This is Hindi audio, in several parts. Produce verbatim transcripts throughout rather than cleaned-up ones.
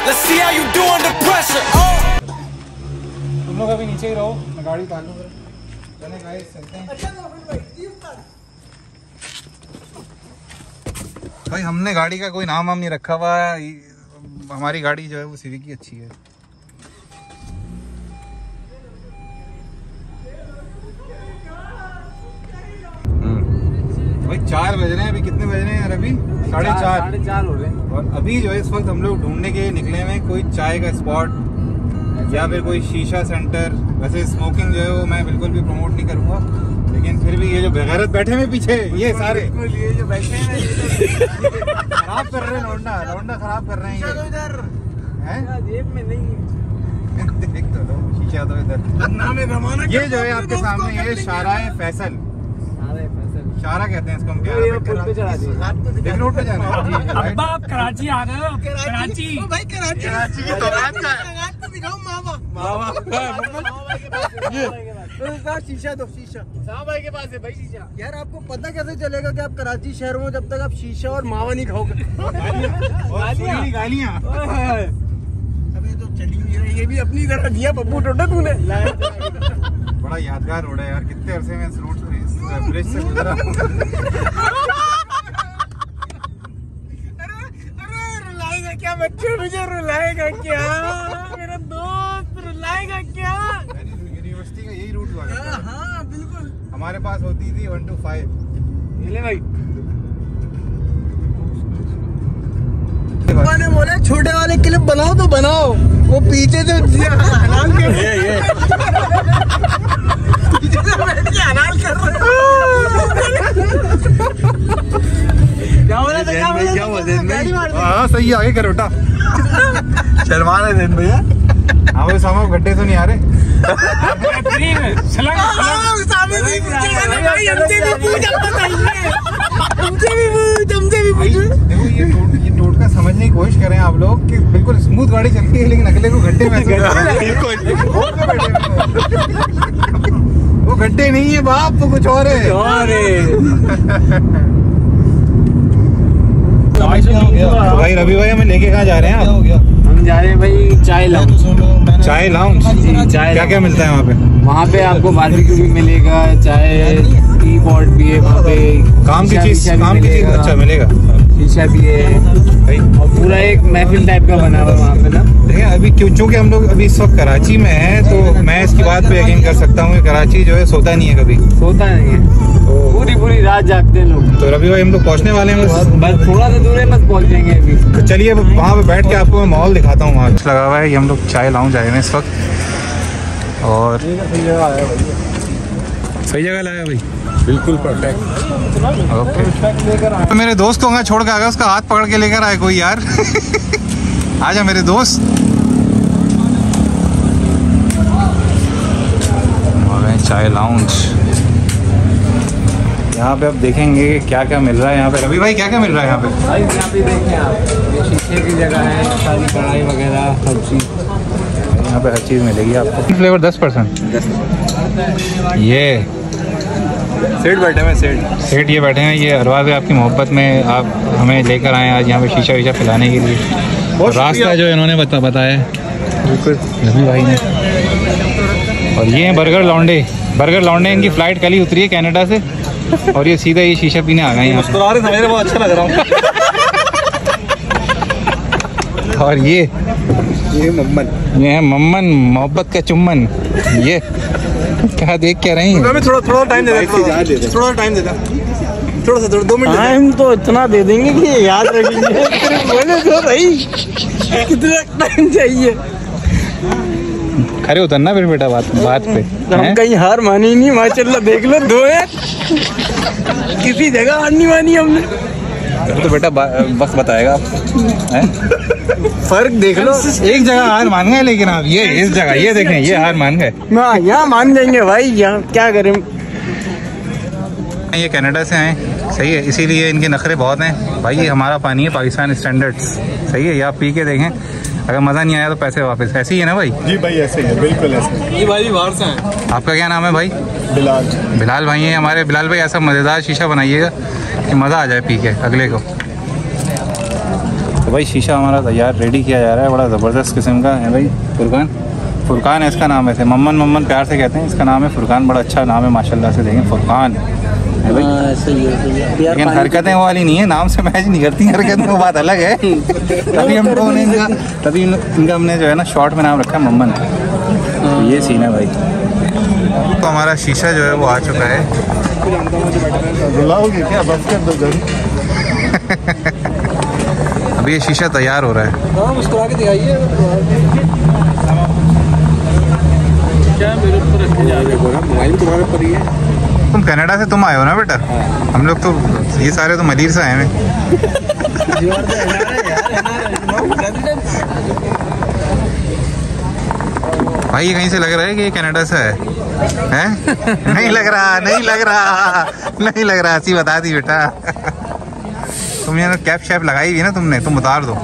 Let's see how you do under pressure. तुम लोग अभी नीचे ही रहो, मैं गाड़ी चालू करूँ। चले गाइस चलते हैं। भाई हमने गाड़ी का कोई नाम वाम नहीं रखा हुआ है, हमारी गाड़ी जो है वो सिविक की अच्छी है। भाई चार बज रहे हैं, अभी कितने बज रहे हैं यार? अभी साढ़े चार साढ़े चार हो रहे हैं। और अभी जो है इस वक्त हम लोग ढूंढने के निकले हुए कोई चाय का स्पॉट या फिर कोई शीशा सेंटर। वैसे स्मोकिंग जो है वो मैं बिल्कुल भी प्रमोट नहीं करूँगा, लेकिन फिर भी ये जो बेगैरत बैठे हैं पीछे, ये सारे ये जो बैठे हैं खराब कर रहे हैं, लौंडा लौंडा खराब कर रहे हैं ये। हैं? जेब में नहीं है। देख तो लो, शीशा तो इधर। ये जो है आपके सामने ये शाराए फैसल, शारा कहते हैं इसको हम। क्या रोड पे जाना है? अब आप कराची आ गए हो? कराची भाई, कराची कराची की तो बात है। शीशा दो, शीशा साहब भाई के पास है भाई शीशा। यार आपको पता कैसे चलेगा कि आप कराची शहर में जब तक आप शीशा और मावा नहीं खाओगे? गालियाँ अभी तो चली नहीं रही, ये भी अपनी तरह दिया पप्पू टोटा तूने। बड़ा यादगार रोड है यार, कितने अरसे में इस रोड से, इस ब्रिज से गुजरा। अरे अरे रुलाएगा क्या बच्चे, मुझे रुलाएगा क्या? मेरा दोस्त रुलाएगा क्या? यूनिवर्सिटी का यही रूट हुआ। हाँ बिल्कुल, हमारे पास होती थी वन टू फाइव। ले भाई, ने बोला छोटे वाले क्लिप बनाओ तो बनाओ, वो पीछे से हलाल कर ये ये पीछे से बैठ के हलाल कर रहे। क्या बोला था? क्या बोला? क्या बोला? हाँ सही, आगे कर बेटा। शर्मा रहे दिन भैया। हाँ वो सामने गड्ढे तो नहीं आ रहे। ये टोटका समझने की कोशिश करें आप लोग कि बिल्कुल स्मूथ गाड़ी चलती है, लेकिन अगले को गड्ढे में वो गड्ढे नहीं है बाप, तो कुछ और है। भाई रवि भाई हमें लेके कहाँ जा रहे हैं आप? हम जा रहे हैं भाई चाय लाउंज। चाय लाउंज जी, चाय क्या क्या मिलता है वहाँ पे? वहाँ पे आपको बारबेक्यू भी मिलेगा, चाय टी पॉट भी है वहाँ पे, काम की चीज, काम की चीज अच्छा मिलेगा, शीशा भी है और पूरा एक महफिल टाइप का बना हुआ वहाँ पे ना। देखिए अभी क्यों, चूँकि हम लोग अभी इस वक्त कराची में हैं, तो मैं इसकी बात पे यकीन कर सकता हूँ कि कराची जो है सोता नहीं है, कभी सोता नहीं है, पूरी पूरी रात जागते हैं लोग। तो रवि भाई हम लोग पहुँचने वाले हैं, बस बस थोड़ा सा दूर है, बस पहुँच जाएंगे अभी। तो चलिए वहाँ पे बैठ के आपको मैं माहौल दिखाता हूँ। वहाँ लगा हुआ है, ये हम लोग चाय लाउंज आए हैं इस वक्त, और सही जगह लाया भाई, बिल्कुल परफेक्ट। ओके, तो मेरे दोस्त को वहाँ छोड़ के आ गया, उसका हाथ पकड़ के लेकर आए कोई यार। आजा मेरे दोस्त। चाय लाउंज, यहाँ पे आप देखेंगे क्या क्या मिल रहा है यहाँ पे। रवि भाई क्या क्या मिल रहा है यहाँ पे? भाई यहाँ पे देखें आप, ये शीशे की जगह है, सारी कढ़ाई वगैरह हर चीज़ यहाँ पे हर चीज़ मिलेगी आपको। फ्लेवर दस परसेंट। ये सेठ बैठे हैं, सेठ सेठ ये बैठे हैं, ये अरवा से आपकी मोहब्बत में आप हमें लेकर आए आज यहाँ पे शीशा वीशा पिलाने के लिए। और रास्ता जो इन्होंने बता बताया बिल्कुल रवि भाई ने। और ये हैं बर्गर लौंडे, बर्गर लौंडे, इनकी फ्लाइट कल ही उतरी है कनाडा से, और ये सीधा ये शीशा पीने आ गए यहाँ पे। बहुत अच्छा लग रहा हूँ। और ये ये मम्मन, ये है मम्मन, मोहब्बत का चुम्बन। ये क्या देख क्या रही हैं? थोड़ा थोड़ा टाइम दे दे, थोड़ा टाइम दे दे, थोड़ा सा दो मिनट टाइम तो इतना दे देंगे कि याद रखेंगे। बोले तो भाई कितना टाइम चाहिए? खड़े उतरना फिर बेटा बात बात पे। हम कहीं हार मानी नहीं, माशाल्लाह देख लो दो है, किसी जगह हार नहीं मानी हमने। तो बेटा बस बताएगा आप, फर्क देख लो। एक जगह हार मान गए, लेकिन आप ये इस जगह ये देखें, ये हार मान गए। यहाँ मान जाएंगे भाई, यहाँ क्या करें। ये कनाडा से आए, सही है, इसीलिए इनके नखरे बहुत हैं भाई। ये हमारा पानी है पाकिस्तान स्टैंडर्ड्स, सही है। ये आप पी के देखें, अगर मज़ा नहीं आया तो पैसे वापस। ऐसे ही है ना भाई? जी भाई ऐसे ही है, बिल्कुल ऐसे। ये भाई बाहर से हैं। आपका क्या नाम है भाई? बिलाल। बिलाल भाई है हमारे। बिलाल भाई ऐसा मज़ेदार शीशा बनाइएगा कि मज़ा आ जाए पी के अगले को। तो भाई शीशा हमारा तैयार रेडी किया जा रहा है, बड़ा ज़बरदस्त किस्म का है भाई। फुरकान फुरकान है इसका नाम, वैसे मम्मन मम्मन प्यार से कहते हैं, इसका नाम है फुरकान। बड़ा अच्छा नाम है माशाल्लाह से, देखें फुरकान है भाई। लेकिन हरकतें वो वाली नहीं है, नाम से मैच नहीं करती हरकतें, वो बात अलग है। तभी हम लोगों ने इनका तभी इनका हमने जो है ना शॉर्ट में नाम रखा है मम्मन। तो ये सीन है भाई। तो हमारा शीशा जो है वो आ चुका है। क्या बस कर दो अभी ये शीशा तैयार हो रहा है। हाँ मुस्कुरा के दिखाइए। क्या मेरे ऊपर रख के जा रहे हो? मोबाइल तुम्हारे ऊपर ही है। तुम कनाडा से तुम आए हो ना बेटा? हम लोग तो ये सारे तो मलीर से आए हैं। भाई ये कहीं से लग रहा है कि ये कनाडा से है, हैं? नहीं लग रहा, नहीं लग रहा, नहीं लग रहा। ऐसी बता दी बेटा। तुम यहाँ कैप शैप लगाई हुई ना तुमने, तुम उतार दो।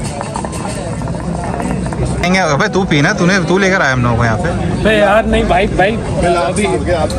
अबे तू पीना, तूने तू लेकर आया हम लोगों को यहाँ पे। बे यार नहीं भाई भाई अभी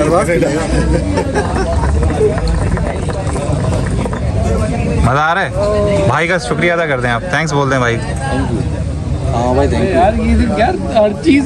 मजा आ रहा है भाई का शुक्रिया अदा कर दें आप, थैंक्स बोल दें भाई। हाँ भाई थैंक यू यार ये यार हर चीज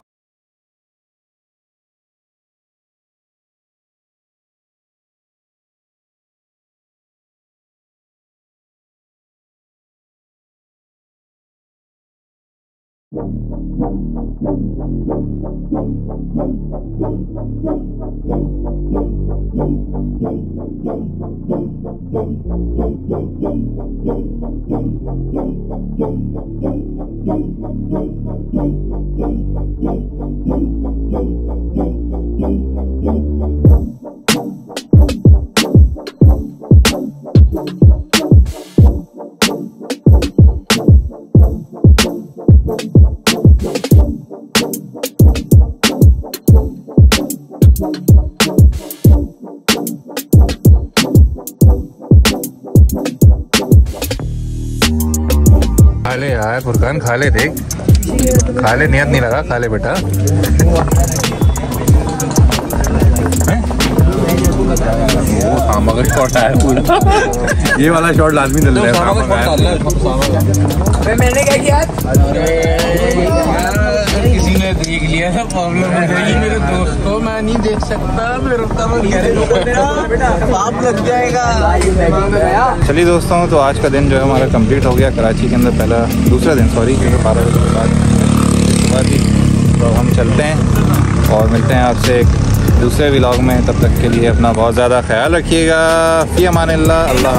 खा ले यार फुरकान, खा ले, देख खा ले, नियत नहीं लगा, खा ले बेटा। मगर शॉट आया पूरा। ये वाला शॉट लाजमी डल रहा है। मैंने क्या किया? किसी ने देख लिया है प्रॉब्लम हो गई मेरे दोस्त को, मैं नहीं देख सकता, मेरे पाप लग जाएगा। चलिए दोस्तों, तो आज का दिन जो है हमारा कंप्लीट हो गया कराची के अंदर, पहला दूसरा दिन सॉरी, क्योंकि बारह बजे के बाद सुबह थी। तो हम चलते हैं और मिलते हैं आपसे एक दूसरे व्लॉग में। तब तक के लिए अपना बहुत ज़्यादा ख्याल रखिएगा। फ़ी अमानिल्लाह, अल्लाह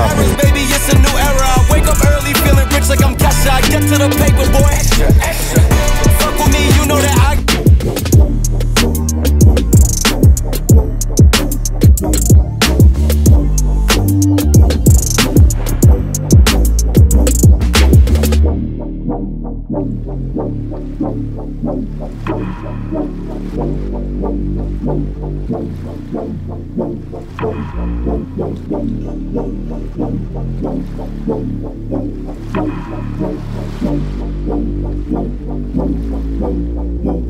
हाफ़िज़। Thank you.